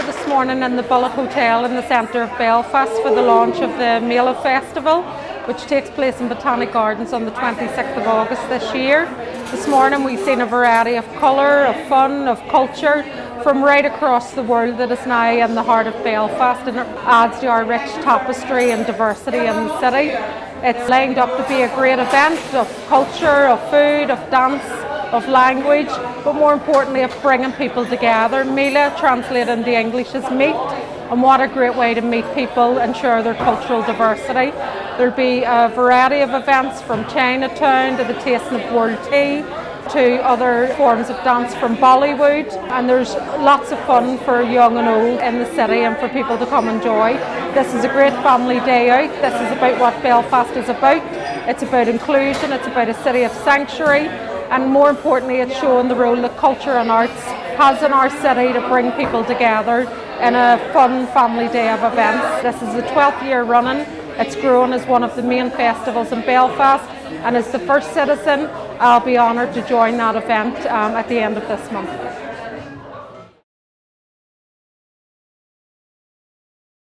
here this morning in the Bullitt Hotel in the centre of Belfast for the launch of the Mela Festival, which takes place in Botanic Gardens on the 26th of August this year. This morning we've seen a variety of colour, of fun, of culture from right across the world that is now in the heart of Belfast, and it adds to our rich tapestry and diversity in the city. It's lined up to be a great event of culture, of food, of dance, of language, but more importantly of bringing people together. Mela, translated into English, is meet, and what a great way to meet people and share their cultural diversity. There'll be a variety of events from Chinatown to the tasting of world tea to other forms of dance from Bollywood, and there's lots of fun for young and old in the city and for people to come enjoy. This is a great family day out. This is about what Belfast is about. It's about inclusion, it's about a city of sanctuary, and more importantly it's showing the role that culture and arts has in our city to bring people together in a fun family day of events. This is the 12th year running. It's grown as one of the main festivals in Belfast, and as the first citizen I'll be honoured to join that event at the end of this month.